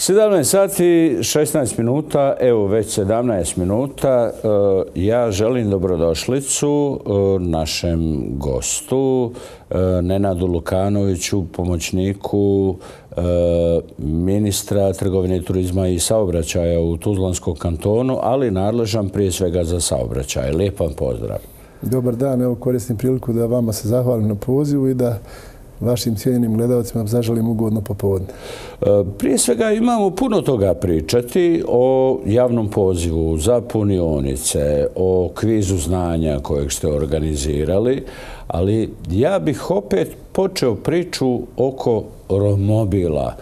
17 sati 16 minuta, evo već 17 minuta. Ja želim dobrodošlicu našem gostu, Nenadu Lukanoviću, pomoćniku ministra trgovine, turizma i saobraćaja u Tuzlanskom kantonu, ali nadležan prije svega za saobraćaj. Lijep vam pozdrav. Dobar dan, evo koristim priliku da vama se zahvalim na pozivu i da vašim cijenjenim gledalcima zaželim ugodno popodne. Prije svega imamo puno toga pričati o javnom pozivu za punionice, o kvizu znanja kojeg ste organizirali, ali ja bih opet počeo priču oko romobila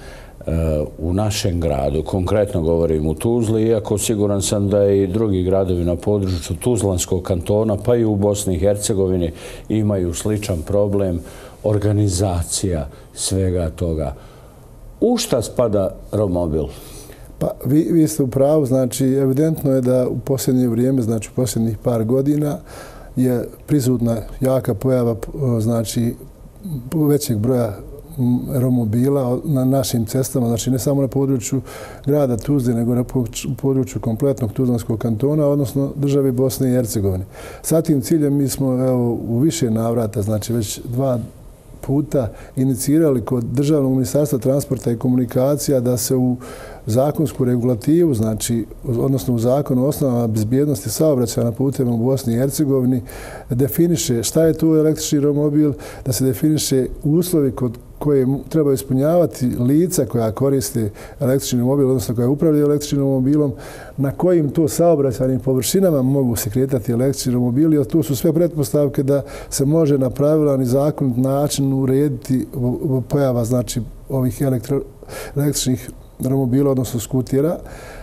u našem gradu. Konkretno govorim u Tuzli, iako siguran sam da i drugi gradovi na području Tuzlanskog kantona, pa i u Bosni i Hercegovini imaju sličan problem. Organizacija svega toga. U šta spada romobil? Pa vi ste u pravu, znači evidentno je da u posljednje vrijeme, znači u posljednjih par godina je prisutna jaka pojava, znači većeg broja romobila na našim cestama, znači ne samo na području grada Tuzle, nego na području kompletnog Tuzlanskog kantona, odnosno države Bosne i Hercegovine. Sa tim ciljem mi smo u više navrata, znači već 2 puta inicirali kod Državnog ministarstva transporta i komunikacija da se u zakonsku regulativu, znači, odnosno u zakonu o osnovama bezbjednosti saobraćaja na putevima u Bosni i Hercegovini, definiše šta je tu električni romobil, da se definiše uslovi kod koje treba ispunjavati lica koja koriste električni romobil, odnosno koja upravljaju električnim romobilom, na kojim to saobraćajnim površinama mogu se kretati električni romobili, jer tu su sve pretpostavke da se može na pravilan i zakonit način urediti pojava, znači, ovih električnih romobila, odnosno skutera.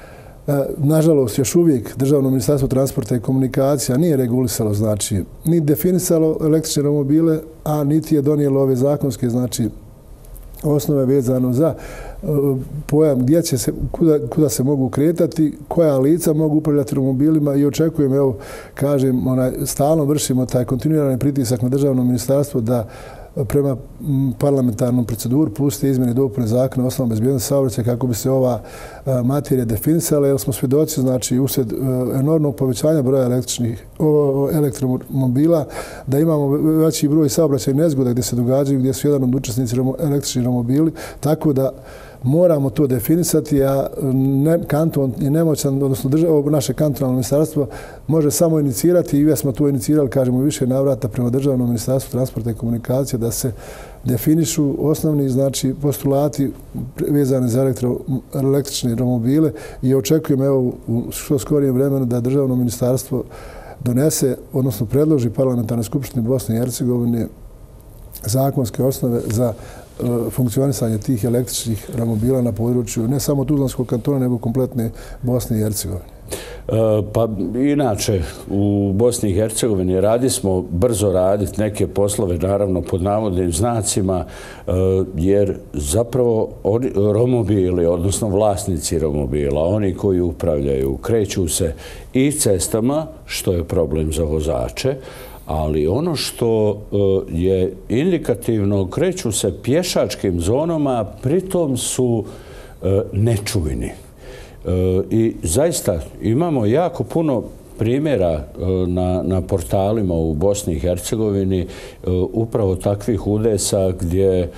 Nažalost, još uvijek Državno ministarstvo transporta i komunikacija nije regulisalo, znači, ni definisalo električne romobile, a niti je donijelo ove zakonske, znači, osnove vezano za pojam gdje će se, kuda se mogu kretati, koja lica mogu upravljati romobilima i očekujem, evo, kažem, stalno vršimo taj kontinuirani pritisak na Državno ministarstvo da prema parlamentarnom proceduru puste izmjene i dopune zakona o osnovama bezbjednosti saobraćaja kako bi se ova materija definisala, jer smo svjedoci, znači, uslijed enormnog povećanja broja elektromobila, da imamo veći broj saobraćajnih nezgoda gdje se događaju, gdje su jedan od učesnici električni romobili, tako da moramo to definisati, a kanton je nemoćan, odnosno naše kantonalno ministarstvo može samo inicirati, i već smo to inicirali, kažemo, više navrata prema Državnom ministarstvu transporta i komunikacije, da se definišu osnovni, znači, postulati vezane za električne romobile i očekujem, evo, u što skorijem vremenu da Državno ministarstvo donese, odnosno predloži Parlamentarnoj skupštini Bosne i Hercegovine zakonske osnove za funkcionisanje tih električnih romobila na području ne samo Tuzlanskog kantona, nego kompletne Bosne i Hercegovine. Pa inače, u Bosni i Hercegovini smo brzo raditi neke poslove, naravno pod navodnim znacima, jer zapravo romobili, odnosno vlasnici romobila, oni koji upravljaju, kreću se i cestama, što je problem za vozače, ali ono što je indikativno, kreću se pješačkim zonama, pritom su nečujni. I zaista imamo jako puno primjera na portalima u Bosni i Hercegovini upravo takvih udesa gdje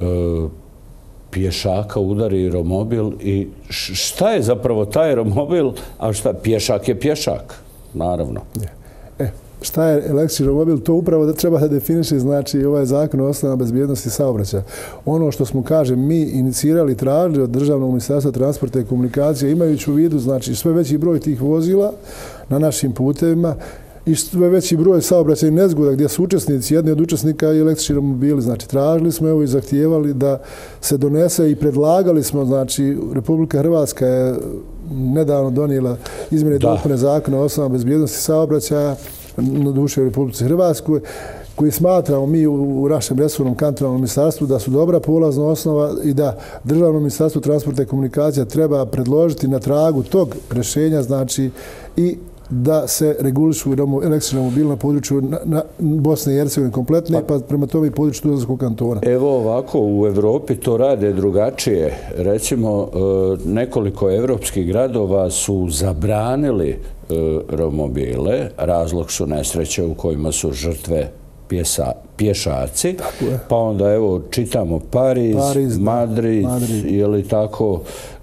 pješaka udari romobil i šta je zapravo taj romobil, a šta pješak je pješak, naravno. Šta je električni romobil, to upravo da treba da definiše, znači, ovaj zakon o osnovama bezbjednosti saobraćaja. Ono što smo, kažem, mi inicirali i tražili od Državnog ministarstva transporta i komunikacije, imajući u vidu, znači, sve veći broj tih vozila na našim putevima i sve veći broj saobraćajnih nezgoda gdje su učesnici, jedni od učesnika i električni romobili. Znači, tražili smo, evo, i zahtijevali da se donese i predlagali smo, znači, Republika Hrvatska je nedavno donijela izmjene i dopune zakona o osnovama bezbjednosti saobraćaja na duše u Republici Hrvatskoj, koji smatramo mi u našem resornom kantonalnom ministarstvu da su dobra polazna osnova i da Državno ministarstvo transporta i komunikacija treba predložiti na tragu tog rješenja, znači, i da se regulišu električni romobili na području Bosne i Hercegovine kompletne, pa prema tome i području Tuzlanskog kantona. Evo ovako, u Evropi to rade drugačije. Recimo, nekoliko evropskih gradova su zabranili romobile. Razlog su nesreće u kojima su žrtve pješaci. Pa onda evo čitamo Pariz, Madrid, je li tako,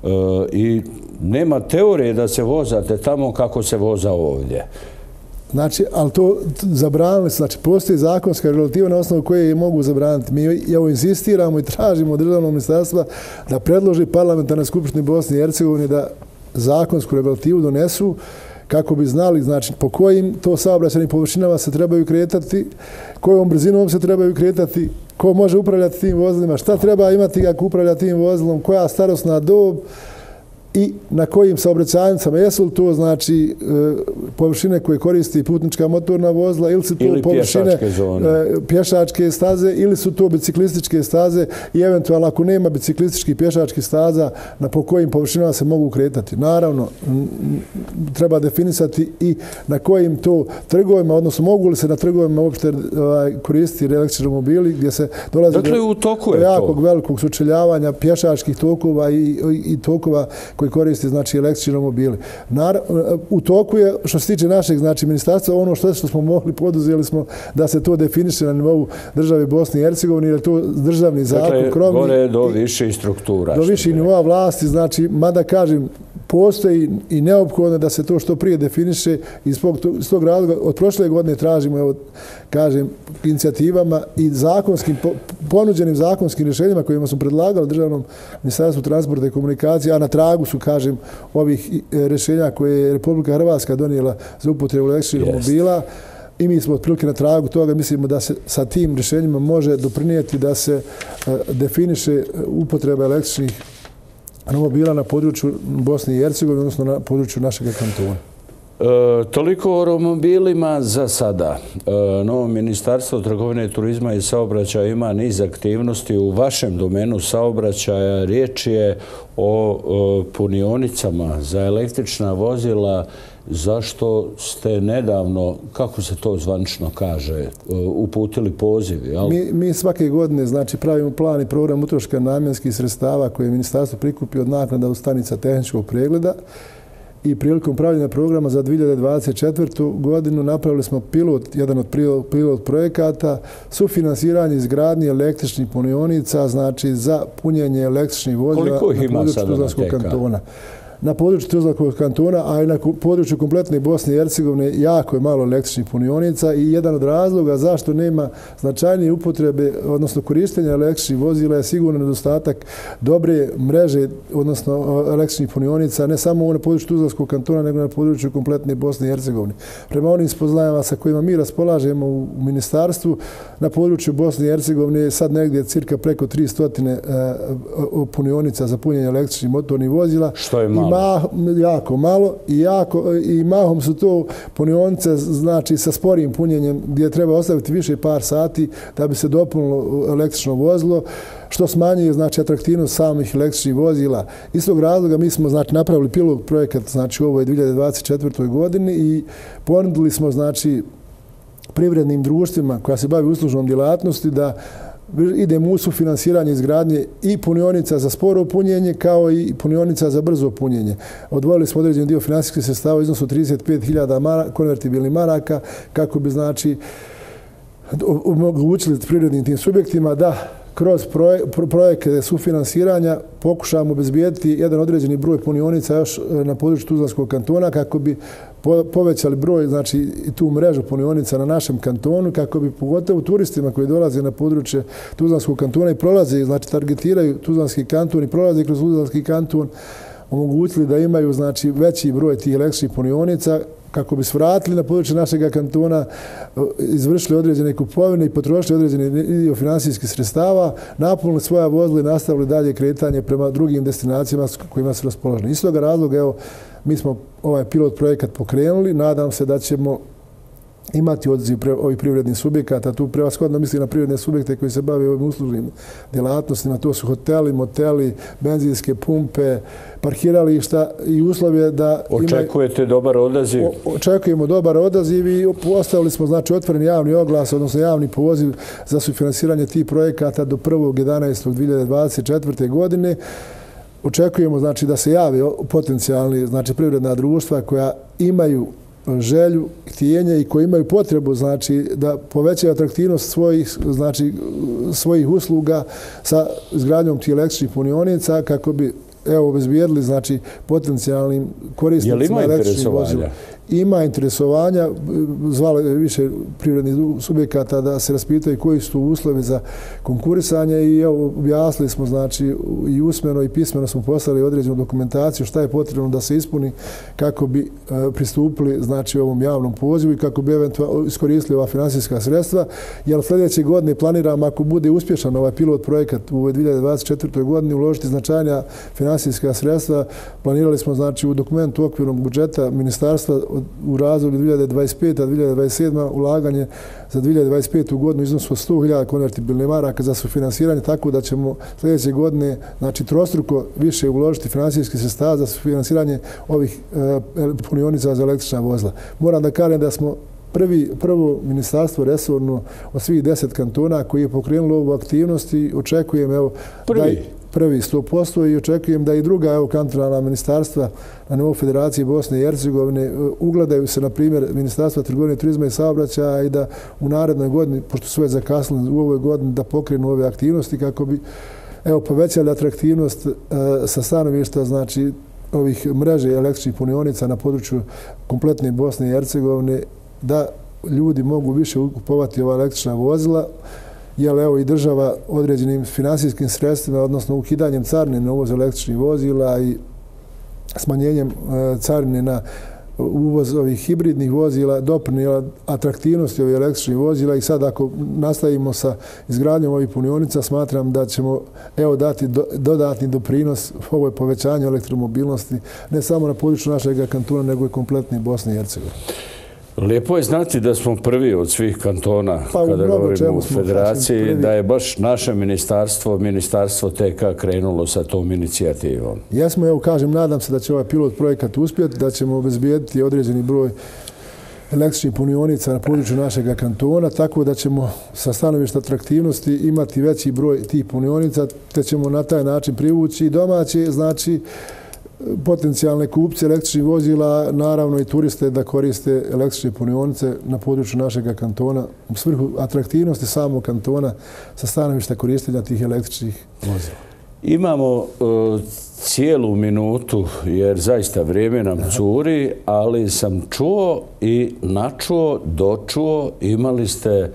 i nema teorije da se vozate tamo kako se voza ovdje. Znači, ali to zabranili, znači postoji zakonska regulativa na osnovu koje je mogu zabraniti. Mi evo insistiramo i tražimo od državnog ministarstva da predloži parlamentarnoj skupštini Bosne i Hercegovine da zakonsku regulativu donesu kako bi znali, znači, po kojim to saobraćajnim površinama se trebaju kretati, kojom brzinom se trebaju kretati, ko može upravljati tim vozilima, šta treba imati kako upravlja tim vozilom, koja starosna dob i na kojim saobraćajnicama. Jesu li to, znači, površine koje koristi putnička motorna vozila ili su to površine pješačke staze ili su to biciklističke staze i eventualno ako nema biciklističkih pješačkih staza po kojim površinama se mogu kretati. Naravno, treba definisati i na kojim to trgovima, odnosno mogu li se na trgovima uopšte koristiti električni romobili gdje se dolazi do jakog velikog sučeljavanja pješačkih tokova i tokova koji koriste, znači, električni romobili. U toku je, što se tiče našeg, znači, ministarstva, ono što smo mogli, poduzeli smo da se to definiše na nivou države Bosne i Hercegovine, jer je to državni zakon krovni. Dakle, gore do viših struktura. Do viših nivoa vlasti, znači, mada kažem, postoji i neophodno da se to što prije definiše i iz tog razloga od prošle godine tražimo, evo, kažem, inicijativama i ponuđenim zakonskim rješenjima kojima su predlagali državnom ministarstvu transporta i komunikacije, a na tragu su, kažem, ovih rješenja koje je Republika Hrvatska donijela za upotrebu električnih romobila i mi smo otprilike na tragu toga. Mislimo da se sa tim rješenjima može doprinijeti da se definiše upotreba električnih romobila na području Bosne i Hercegovine, odnosno na području našeg kantona. Toliko o romobilima za sada. Novo ministarstvo trgovine, turizma i saobraćaja ima niz aktivnosti u vašem domenu saobraćaja. Riječ je o punionicama za električna vozila. Zašto ste nedavno, kako se to zvanično kaže, uputili poziv? Mi svake godine, znači, pravimo plan i program utroška namjenskih sredstava koje je ministarstvo prikupi od naknada u stanica tehničkog pregleda i prilikom pravljenja programa za 2024. godinu napravili smo jedan od pilot projekata, sufinansiranje izgradnje električnih punionica, znači za punjenje električnih vozila na području Tuzlanskog kantona. Na području Tuzlanskog kantona, a i na području kompletne Bosne i Hercegovine jako je malo električnih punionica i jedan od razloga zašto nema značajnije upotrebe, odnosno korištenja električnih vozila je sigurno nedostatak dobre mreže, odnosno električnih punionica, ne samo na području Tuzlanskog kantona, nego na području kompletne Bosne i Hercegovine. Prema onim spoznajama sa kojima mi raspolažemo u ministarstvu, na području Bosne i Hercegovine je sad negdje cirka preko 300 punionica za punjenje električnih motornih vozila. Što je malo? Jako malo i mahom su to punionice, znači, sa sporijim punjenjem gdje treba ostaviti više par sati da bi se dopunilo električno vozilo, što smanjuje, znači, atraktivnost samih električnih vozila. Iz tog razloga mi smo, znači, napravili pilot projekat, znači, u ovoj 2024. godini i ponudili smo, znači, privrednim društvima koja se bavi uslužnom djelatnosti da idemo u sufinansiranje izgradnje i punionica za sporo punjenje kao i punionica za brzo punjenje. Odvojili smo određen dio finansijskih sredstava u iznosu 35.000 konvertibilnih maraka kako bi, znači, omogućili privrednim tim subjektima da kroz projekte sufinansiranja pokušamo obezbijediti jedan određeni broj punionica još na području Tuzlanskog kantona kako bi povećali broj, znači, i tu mrežu punionica na našem kantonu, kako bi pogotovo turistima koji dolaze na područje Tuzlanskog kantona i prolaze, znači, targetiraju Tuzlanski kanton i prolaze kroz Tuzlanski kanton, omogućili da imaju, znači, veći broj tih električnih punionica kako bi svratili na područje našeg kantona, izvršili određene kupovine i potrošili određene dio finansijskih sredstava, napunili svoja vozila i nastavili dalje kretanje prema drugim destinacijama s kojima su raspoloženi. Iz toga razloga, evo, mi smo ovaj pilot projekat pokrenuli. Nadam se da ćemo imati odziv ovih privrednih subjekata. Tu prevashodno misli na privredne subjekte koji se bave ovim uslužnim djelatnostima. To su hoteli, moteli, benzinske pumpe, parkirališta i uslove da... Očekujete dobar odaziv? Očekujemo dobar odaziv i ostavili smo znači otvoren javni oglas, odnosno javni poziv za sufinansiranje tih projekata do 1.11.2024. godine. Očekujemo znači da se jave potencijalni znači privredna društva koja imaju želju, htjenje i koji imaju potrebu znači da povećaju atraktivnost svojih usluga sa izgradnjom tih električnih punionica kako bi obezbijedili znači potencijalnim korisnicima električnih vozila. Ima interesovanja, zvalo je više privrednih subjekata da se raspitaju koji su uslovi za konkurisanje i objasnili smo znači i usmeno i pismeno smo poslali određenu dokumentaciju šta je potrebno da se ispuni kako bi pristupili znači ovom javnom pozivu i kako bi eventualno iskoristili ova finansijska sredstva, jer sljedeće godine planiramo ako bude uspješan ovaj pilot projekat u 2024. godini uložiti značajnija finansijska sredstva. Planirali smo znači u dokumentu okvirnog budžeta ministarstva u razdoblju 2025-2027 ulaganje za 2025. godinu iznosu od 100.000 konvertibilnih maraka za sufinansiranje, tako da ćemo sljedeće godine znači trostruko više uložiti finansijskih sredstava za sufinansiranje ovih punionica za električna vozila. Moram da kažem da smo prvo ministarstvo resorno od svih 10 kantona koji je pokrenulo ovu aktivnost i očekujem prvi 100% i očekujem da i druga kantonalna ministarstva na nivou Federacije Bosne i Hercegovine ugledaju se na primjer Ministarstva trgovine, turizma i saobraćaja i da u narednoj godini, pošto su već zakasnili u ovoj godini, da pokrenu ove aktivnosti kako bi povećali atraktivnost sa stanovišta znači ovih mreže električnih punionica na području kompletne Bosne i Hercegovine, da ljudi mogu više kupovati ova električna vozila, jer evo i država određenim finansijskim sredstvima, odnosno ukidanjem carine na uvoz električnih vozila i smanjenjem carine na uvoz ovih hibridnih vozila doprinijela atraktivnosti ovih električnih vozila i sad ako nastavimo sa izgradnjom ovih punionica, smatram da ćemo dati dodatni doprinos ovoj povećanju elektromobilnosti ne samo na području našeg kantona, nego i kompletne Bosne i Hercegovine. Lijepo je znati da smo prvi od svih kantona, kada govorimo o federaciji, da je baš naše ministarstvo TK krenulo sa tom inicijativom. Jesmo, evo kažem, nadam se da će ovaj pilot projekat uspjeti, da ćemo obezbijediti određeni broj električnih punionica na području našeg kantona, tako da ćemo sa stanovišta atraktivnosti imati veći broj tih punionica, te ćemo na taj način privući domaće, znači potencijalne kupce električnih vozila, naravno i turiste da koriste električne punionice na području našeg kantona u svrhu atraktivnosti samog kantona sa stanovišta korištenja tih električnih vozila. Imamo cijelu minutu, jer zaista vrijeme nam curi, ali sam čuo i dočuo, imali ste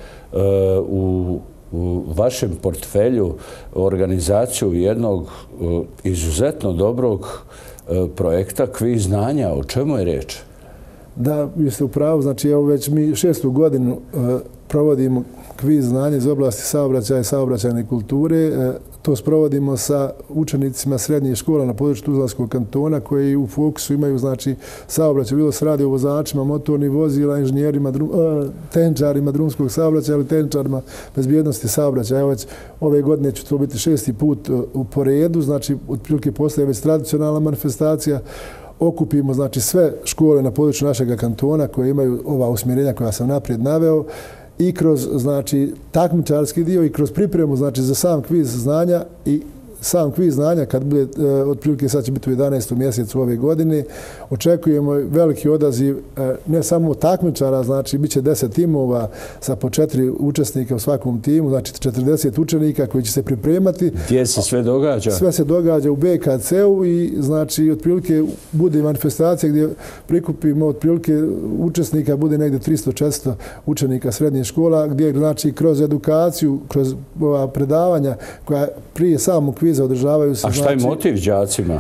u vašem portfelju organizaciju jednog izuzetno dobrog projekta Kviz znanja. O čemu je riječ? Da, vi ste u pravu. Znači, evo već mi 6. godinu provodimo kviz znanja iz oblasti saobraćaja i saobraćajne kulture. To sprovodimo sa učenicima srednjih škola na području Tuzlanskog kantona koji u fokusu imaju znači saobraćaj, bilo se radi o vozačima motornih vozila, inženjerima, tehničarima drumskog saobraćaja ili tehničarima bezbjednosti saobraćaja. Evo već ove godine će to biti 6. put po redu, znači otprilike postaje već tradicionalna manifestacija. Okupimo znači sve škole na području našeg kantona koje imaju ova usmjerenja koja sam naprijed naveo i kroz znači takmičarski dio i kroz pripremu znači za sam kviz znanja i sam kviz znanja kad bude otprilike sad će biti u 11. mjesecu ove godine. Očekujemo veliki odaziv ne samo takmičara, znači bit će 10 timova sa po 4 učesnika u svakom timu, znači 40 učenika koji će se pripremati. Gdje se sve događa? Sve se događa u BKC-u i znači otprilike bude manifestacija gdje prikupimo otprilike učesnika, bude negdje 300-400 učenika srednjih škola, gdje znači kroz edukaciju, kroz ova predavanja koja prije samog kviza održavaju se. A šta je motiv đacima?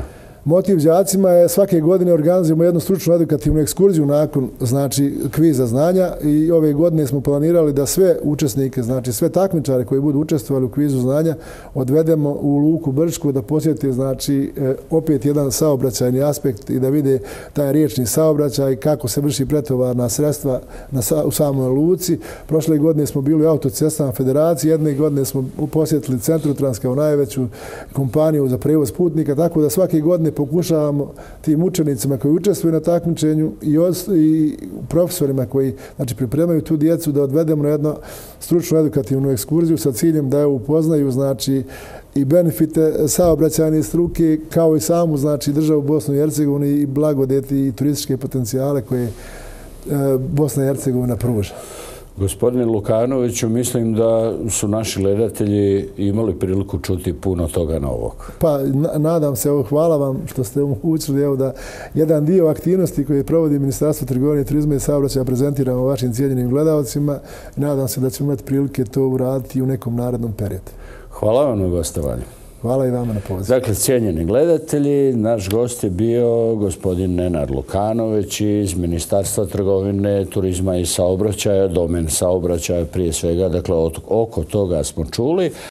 Motiv đacima je svake godine organizujemo jednu stručnu edukativnu ekskurziju nakon kviza znanja i ove godine smo planirali da sve učesnike, znači sve takmičare koji budu učestvovali u kvizu znanja odvedemo u Luku Brčku da posjete opet jedan saobraćajni aspekt i da vide taj riječni saobraćaj, kako se vrši pretovarna sredstva u samoj luci. Prošle godine smo bili u Autocestama Federacije, jedne godine smo posjetili Centrotrans kao najveću kompaniju za prevoz putnika, tako da svake godine pokušavamo tim učenicima koji učestvuju na takmičenju i profesorima koji pripremaju tu djecu da odvedemo na jednu stručnu edukativnu ekskurziju sa ciljem da je upoznaju i benefite saobraćajne struke kao i samu državu Bosnu i Hercegovinu i blagodeti i turističke potencijale koje Bosna i Hercegovina pruža. Gospodine Lukanoviću, mislim da su naši gledatelji imali priliku čuti puno toga novog. Pa, nadam se, hvala vam što ste omogućili da jedan dio aktivnosti koje provodi Ministarstvo trgovine, turizma i saobraćaja prezentiramo vašim cijenjenim gledalcima. Nadam se da ćemo imati prilike to uraditi u nekom narednom periodu. Hvala vam na gostovanju. Hvala i vama na pozivu. Dakle, cijenjeni gledatelji, naš gost je bio gospodin Nenad Lukanović iz Ministarstva trgovine, turizma i saobraćaja, domen saobraćaja prije svega, dakle oko toga smo čuli.